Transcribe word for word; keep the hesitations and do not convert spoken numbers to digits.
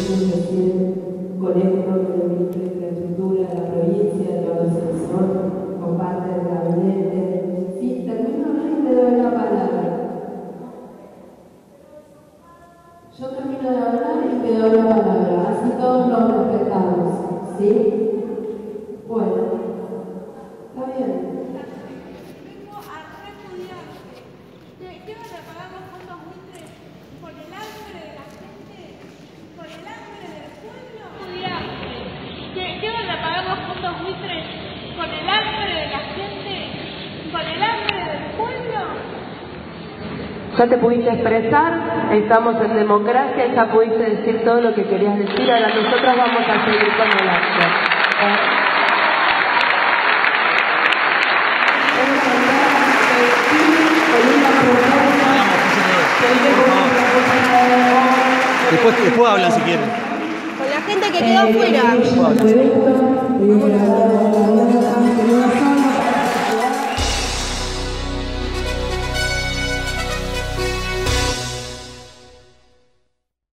pudimos decir con esto que el Ministerio de Infraestructura de la provincia, de la organización, con parte del gabinete. Sí, termino y te doy la palabra. Yo termino de hablar y te doy la palabra, así todos nos respetamos, ¿sí? Bueno, está bien. Vengo a repudiarte. ¿Qué van a pagar los fondos buitres por el hambre de la gente? ¿Por el hambre del pueblo? Repudiarte. ¿Qué, ¿Qué van a pagar los fondos buitres por el hambre de la gente? ¿Por el hambre del pueblo? Ya te pudiste expresar, estamos en democracia, ya pudiste decir todo lo que querías decir, ahora nosotros vamos a seguir con el acto. Después, después hablan si quieren. Con la gente que quedó afuera. Eh,